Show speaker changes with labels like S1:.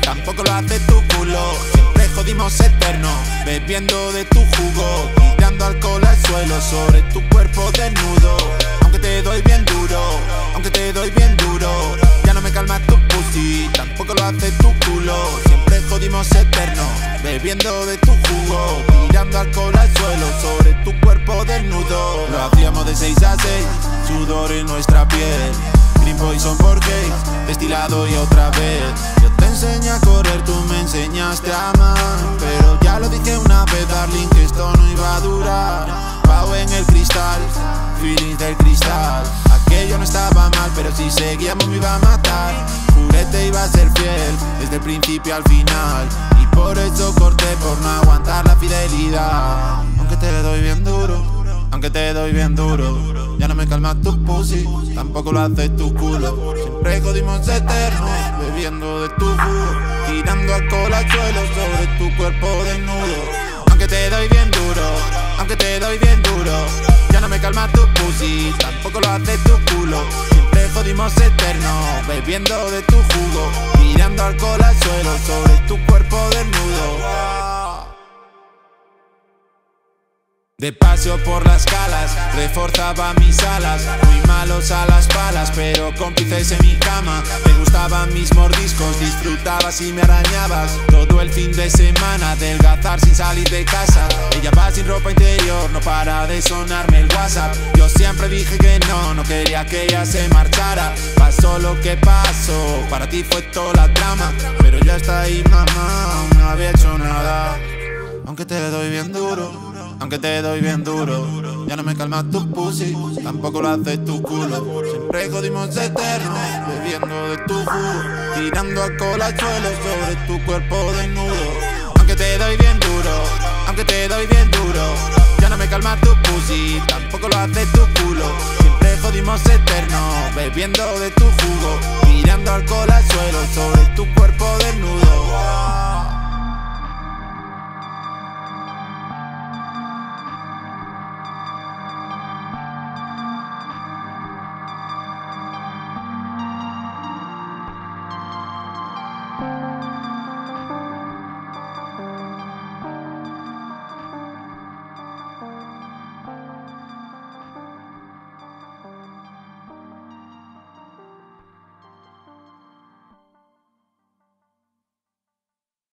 S1: tampoco lo hace tu culo. Siempre jodimos eterno, bebiendo de tu jugo, tirando alcohol al suelo sobre tu cuerpo desnudo. Aunque te doy bien duro, aunque te doy bien duro, ya no me calma tu pussy, tampoco lo hace tu culo. Siempre jodimos eterno, bebiendo de tu jugo, tirando alcohol al suelo sobre tu cuerpo desnudo. Lo hacíamos de 6 a 6, sudor en nuestra piel. Green Poison por gays, destilado y otra vez. Yo te enseñé a correr, tú me enseñaste a amar, pero ya lo dije una vez, darling, que esto no iba a durar. Pau en el cristal, feelings del cristal. Aquello no estaba mal, pero si seguíamos me iba a matar. Juré te iba a ser fiel, desde el principio al final, y por eso corté, por no aguantar la fidelidad. Aunque te doy bien duro, aunque te doy bien duro, ya no me calma tu pussy, tampoco lo hace tu culo. Siempre jodimos eterno, bebiendo de tu jugo, tirando alcohol al suelo sobre tu cuerpo desnudo. Aunque te doy bien duro, aunque te doy bien duro, ya no me calma tu pussy, tampoco lo hace tu culo. Siempre jodimos eterno, bebiendo de tu jugo, tirando alcohol al suelo sobre tu cuerpo desnudo. De paseo por las calas, reforzaba mis alas. Muy malos a las palas, pero cómplices en mi cama. Te gustaban mis mordiscos, disfrutabas y me arañabas. Todo el fin de semana, adelgazar sin salir de casa. Ella va sin ropa interior, no para de sonarme el WhatsApp. Yo siempre dije que no quería que ella se marchara. Pasó lo que pasó, para ti fue toda la trama, pero ya está ahí, mamá, no había hecho nada. Aunque te doy bien duro, aunque te doy bien duro, ya no me calma tu pussy, tampoco lo hace tu culo. Siempre jodimos eterno, bebiendo de tu jugo, tirando alcohol al suelo sobre tu cuerpo desnudo. Aunque te doy bien duro, aunque te doy bien duro, ya no me calma tu pussy, tampoco lo hace tu culo. Siempre jodimos eterno, bebiendo de tu jugo, tirando alcohol al suelo sobre tu cuerpo desnudo.